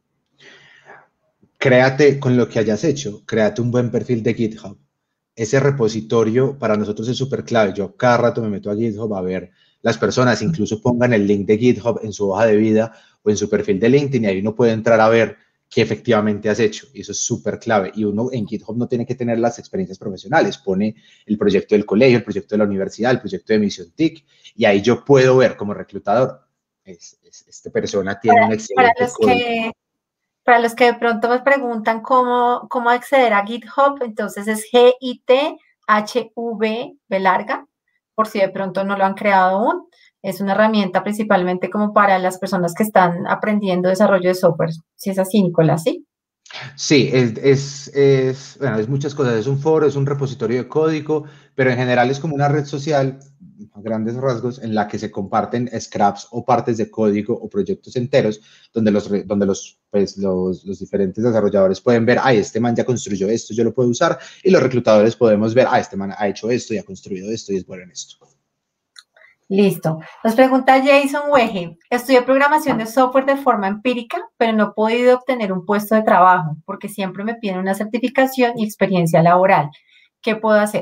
Créate con lo que hayas hecho, créate un buen perfil de GitHub. Ese repositorio para nosotros es súper clave. Yo cada rato me meto a GitHub a ver las personas, incluso pongan el link de GitHub en su hoja de vida o en su perfil de LinkedIn y ahí uno puede entrar a ver qué efectivamente has hecho. Y eso es súper clave. Y uno en GitHub no tiene que tener las experiencias profesionales. Pone el proyecto del colegio, el proyecto de la universidad, el proyecto de Misión TIC y ahí yo puedo ver como reclutador, esta persona tiene un Para excelente los código. que, para los que de pronto me preguntan cómo acceder a GitHub, entonces es GitHub, B larga, por si de pronto no lo han creado aún. Es una herramienta principalmente como para las personas que están aprendiendo desarrollo de software. Si es así, Nicolás, ¿sí? Sí, bueno, es muchas cosas. Es un foro, es un repositorio de código, pero en general es como una red social, a grandes rasgos, en la que se comparten scraps o partes de código o proyectos enteros, donde los diferentes desarrolladores pueden ver, este man ya construyó esto, yo lo puedo usar, y los reclutadores podemos ver, este man ha hecho esto y ha construido esto y es bueno en esto. Listo. Nos pregunta Jason Weje. Estudié programación de software de forma empírica, pero no he podido obtener un puesto de trabajo porque siempre me piden una certificación y experiencia laboral. ¿Qué puedo hacer?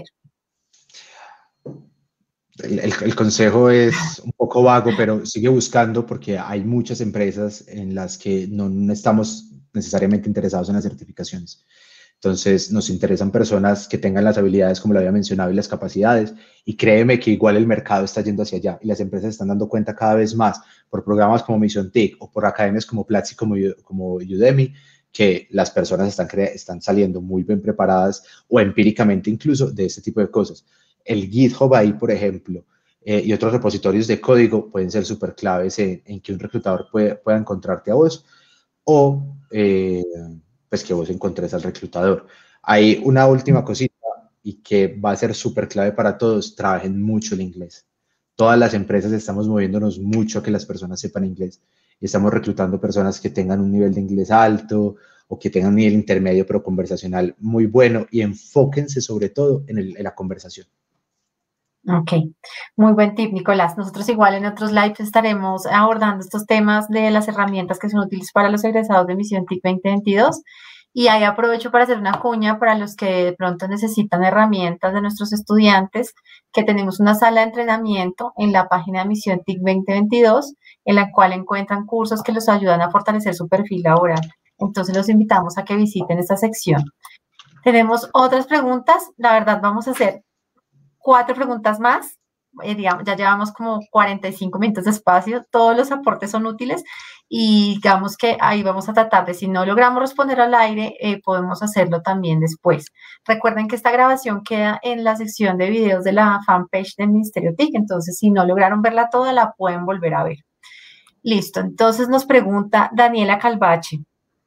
El consejo es un poco vago, pero sigue buscando porque hay muchas empresas en las que no estamos necesariamente interesados en las certificaciones. Entonces, nos interesan personas que tengan las habilidades, como lo había mencionado, y las capacidades. Y créeme que igual el mercado está yendo hacia allá y las empresas están dando cuenta cada vez más por programas como Mission TIC o por academias como Platzi, como Udemy, que las personas están saliendo muy bien preparadas o empíricamente incluso de este tipo de cosas. El GitHub ahí, por ejemplo, y otros repositorios de código pueden ser súper claves en que un reclutador pueda encontrarte a vos o pues que vos encontres al reclutador. Hay una última cosita y que va a ser súper clave para todos, trabajen mucho el inglés. Todas las empresas estamos moviéndonos mucho a que las personas sepan inglés y estamos reclutando personas que tengan un nivel de inglés alto o que tengan un nivel intermedio pero conversacional muy bueno y enfóquense sobre todo en la conversación. Ok, muy buen tip, Nicolás. Nosotros igual en otros lives estaremos abordando estos temas de las herramientas que son útiles para los egresados de Misión TIC 2022. Y ahí aprovecho para hacer una cuña para los que de pronto necesitan herramientas de nuestros estudiantes, que tenemos una sala de entrenamiento en la página de Misión TIC 2022, en la cual encuentran cursos que los ayudan a fortalecer su perfil laboral. Entonces los invitamos a que visiten esta sección. Tenemos otras preguntas. La verdad, vamos a hacer 4 preguntas más. Digamos, ya llevamos como 45 minutos de espacio. Todos los aportes son útiles y digamos que ahí vamos a tratar de, si no logramos responder al aire, podemos hacerlo también después. Recuerden que esta grabación queda en la sección de videos de la fanpage del Ministerio TIC, entonces si no lograron verla toda, la pueden volver a ver. Listo, entonces nos pregunta Daniela Calvache.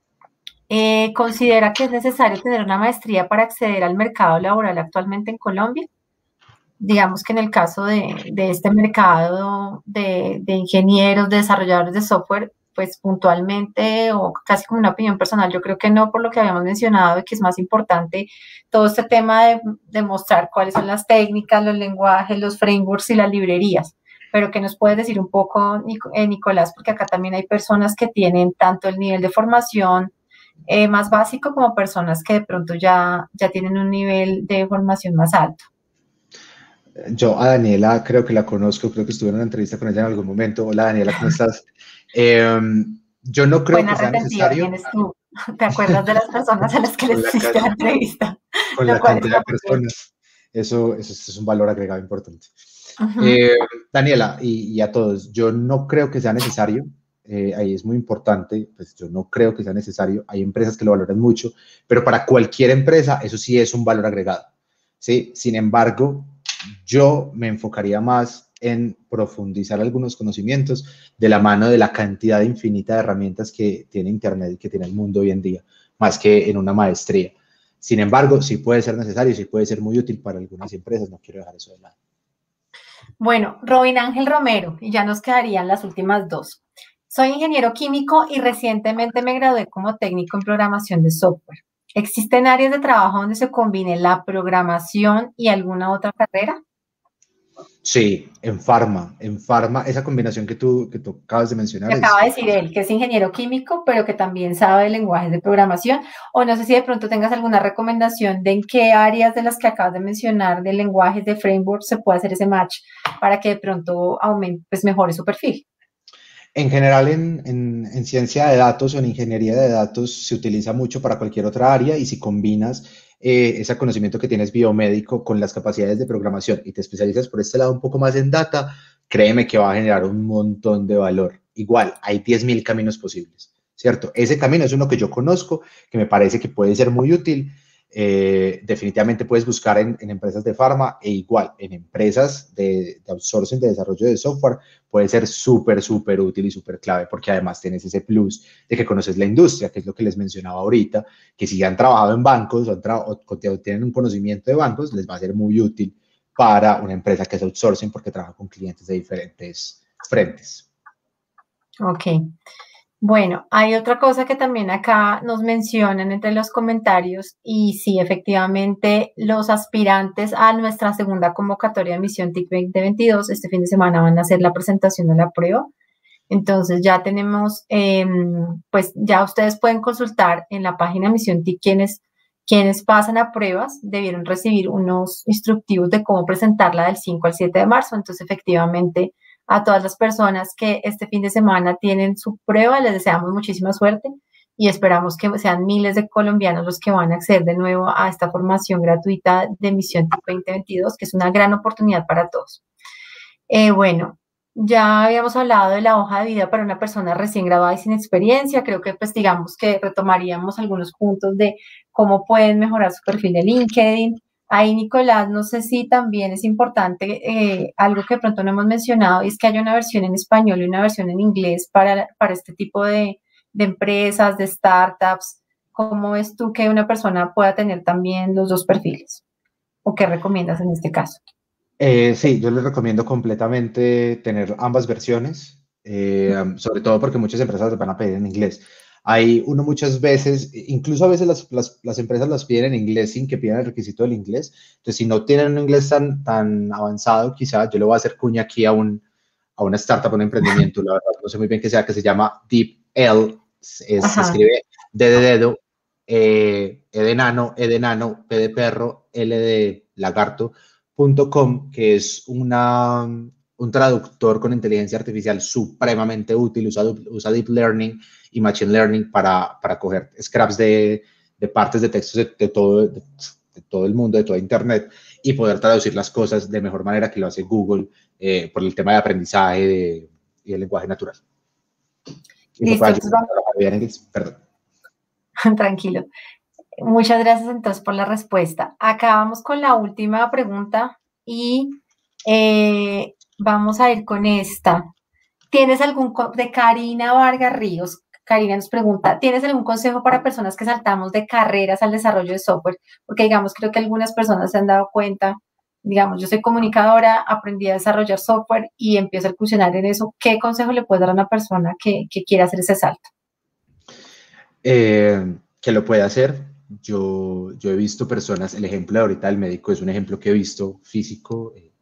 ¿Considera que es necesario tener una maestría para acceder al mercado laboral actualmente en Colombia? Digamos que en el caso de este mercado de ingenieros, de desarrolladores de software, pues puntualmente o casi como una opinión personal, yo creo que no, por lo que habíamos mencionado, y que es más importante todo este tema de mostrar cuáles son las técnicas, los lenguajes, los frameworks y las librerías. pero ¿qué nos puedes decir un poco, Nicolás? Porque acá también hay personas que tienen tanto el nivel de formación más básico como personas que de pronto ya tienen un nivel de formación más alto. Yo a Daniela creo que la conozco, creo que estuve en una entrevista con ella en algún momento. Hola Daniela, ¿cómo estás? Yo no creo Buena que sea retentiva necesario tienes tú. ¿Te acuerdas de las personas a las que con les la, hiciste la entrevista? con Lo la cual cantidad está de muy bien. personas. Eso es un valor agregado importante. Ujú. Eh, Daniela, y a todos, yo no creo que sea necesario, ahí es muy importante, pues yo no creo que sea necesario, hay empresas que lo valoran mucho, pero para cualquier empresa eso sí es un valor agregado, ¿sí? Sin embargo, yo me enfocaría más en profundizar algunos conocimientos de la mano de la cantidad infinita de herramientas que tiene Internet y que tiene el mundo hoy en día, más que en una maestría. Sin embargo, sí puede ser necesario, sí puede ser muy útil para algunas empresas, no quiero dejar eso de lado. Bueno, Robin Ángel Romero, y ya nos quedarían las últimas dos. Soy ingeniero químico y recientemente me gradué como técnico en programación de software. ¿Existen áreas de trabajo donde se combine la programación y alguna otra carrera? Sí, en farma, esa combinación que tú acabas de Me mencionar acaba de es, decir él que es ingeniero químico, pero que también sabe lenguajes de programación. O no sé si de pronto tengas alguna recomendación de en qué áreas de las que acabas de mencionar de lenguajes de framework se puede hacer ese match para que de pronto aumente, pues mejore su perfil. en general en ciencia de datos o en ingeniería de datos se utiliza mucho para cualquier otra área y si combinas ese conocimiento que tienes biomédico con las capacidades de programación y te especializas por este lado un poco más en data, créeme que va a generar un montón de valor. Igual, hay 10.000 caminos posibles, ¿cierto? Ese camino es uno que yo conozco, que me parece que puede ser muy útil. Definitivamente puedes buscar en empresas de farma e igual en empresas de outsourcing, de desarrollo de software, puede ser súper, súper útil y súper clave porque además tienes ese plus de que conoces la industria, que es lo que les mencionaba ahorita, que si han trabajado en bancos o tienen un conocimiento de bancos, les va a ser muy útil para una empresa que es outsourcing porque trabaja con clientes de diferentes frentes. Ok. Bueno, hay otra cosa que también acá nos mencionan entre los comentarios y sí, efectivamente, los aspirantes a nuestra segunda convocatoria de Misión TIC 2022 este fin de semana van a hacer la presentación de la prueba. Entonces ya tenemos, pues ya ustedes pueden consultar en la página Misión TIC quienes pasan a pruebas debieron recibir unos instructivos de cómo presentarla del 5 al 7 de marzo. Entonces, efectivamente, a todas las personas que este fin de semana tienen su prueba, les deseamos muchísima suerte y esperamos que sean miles de colombianos los que van a acceder de nuevo a esta formación gratuita de Misión TIC 2022, que es una gran oportunidad para todos. Bueno, ya habíamos hablado de la hoja de vida para una persona recién graduada y sin experiencia. Creo que pues digamos que retomaríamos algunos puntos de cómo pueden mejorar su perfil de LinkedIn. Ahí, Nicolás, no sé si también es importante algo que de pronto no hemos mencionado, y es que haya una versión en español y una versión en inglés para este tipo de empresas, de startups. ¿Cómo ves tú que una persona pueda tener también los dos perfiles? ¿O qué recomiendas en este caso? Sí, yo les recomiendo completamente tener ambas versiones, sobre todo porque muchas empresas las van a pedir en inglés. Hay uno muchas veces, incluso a veces las empresas las piden en inglés sin que pidan el requisito del inglés. Entonces, si no tienen un inglés tan avanzado, quizá yo le voy a hacer cuña aquí a una startup, a un emprendimiento, la verdad, no sé muy bien qué sea, que se llama DeepL, se Ajá. escribe D de dedo, E de enano, P de perro, L de lagarto .com, que es un traductor con inteligencia artificial supremamente útil, usa Deep Learning y Machine Learning para coger scraps de partes de textos de todo el mundo, de toda Internet, y poder traducir las cosas de mejor manera que lo hace Google por el tema de aprendizaje y el lenguaje natural. Y me Listo, puede ayudar entonces vamos, a trabajar bien en inglés, perdón. tranquilo. Muchas gracias entonces por la respuesta. Acabamos con la última pregunta y vamos a ir con esta. ¿Tienes de Karina Vargas Ríos? Karina nos pregunta, ¿tienes algún consejo para personas que saltamos de carreras al desarrollo de software? Porque digamos, creo que algunas personas se han dado cuenta, digamos, yo soy comunicadora, aprendí a desarrollar software y empiezo a incursionar en eso. ¿Qué consejo le puedes dar a una persona que quiera hacer ese salto? Que lo puede hacer. Yo he visto personas, el ejemplo de ahorita del médico es un ejemplo que he visto físico.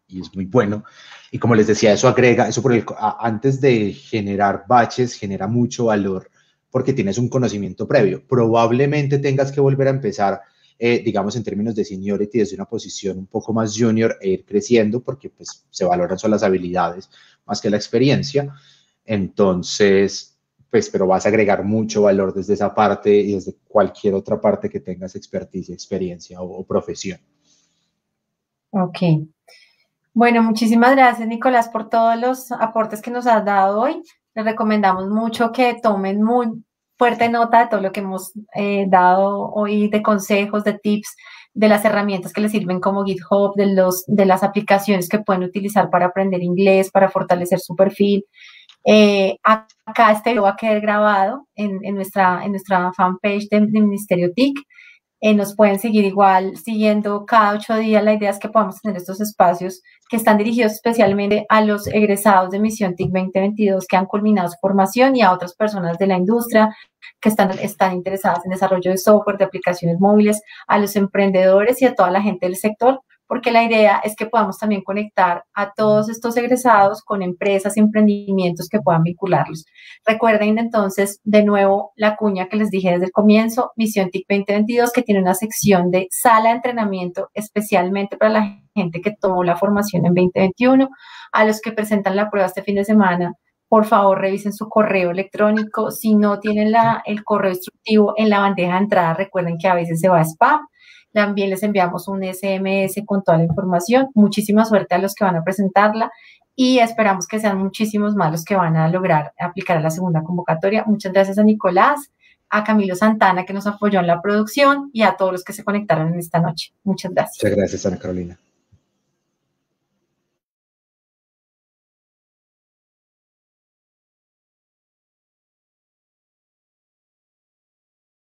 y es muy bueno. Y como les decía, eso agrega, eso antes de generar baches, genera mucho valor porque tienes un conocimiento previo. Probablemente tengas que volver a empezar, digamos, en términos de seniority, desde una posición un poco más junior e ir creciendo porque pues, se valoran solo las habilidades más que la experiencia. Entonces, pues, pero vas a agregar mucho valor desde esa parte y desde cualquier otra parte que tengas experticia, experiencia o profesión. Ok. Bueno, muchísimas gracias, Nicolás, por todos los aportes que nos has dado hoy. Les recomendamos mucho que tomen muy fuerte nota de todo lo que hemos dado hoy, de consejos, de tips, de las herramientas que les sirven como GitHub, de las aplicaciones que pueden utilizar para aprender inglés, para fortalecer su perfil. Acá este video va a quedar grabado en nuestra fanpage de Ministerio TIC. Nos pueden seguir igual siguiendo cada 8 días. La idea es que podamos tener estos espacios que están dirigidos especialmente a los egresados de Misión TIC 2022 que han culminado su formación y a otras personas de la industria que están interesadas en desarrollo de software, de aplicaciones móviles, a los emprendedores y a toda la gente del sector, porque la idea es que podamos también conectar a todos estos egresados con empresas y emprendimientos que puedan vincularlos. Recuerden entonces de nuevo la cuña que les dije desde el comienzo, Misión TIC 2022, que tiene una sección de sala de entrenamiento especialmente para la gente que tomó la formación en 2021, a los que presentan la prueba este fin de semana. Por favor, revisen su correo electrónico. Si no tienen el correo instructivo en la bandeja de entrada, recuerden que a veces se va a spam. También les enviamos un SMS con toda la información. Muchísima suerte a los que van a presentarla y esperamos que sean muchísimos más los que van a lograr aplicar a la segunda convocatoria. Muchas gracias a Nicolás, a Camilo Santana que nos apoyó en la producción y a todos los que se conectaron en esta noche. Muchas gracias. Muchas gracias, Ana Carolina.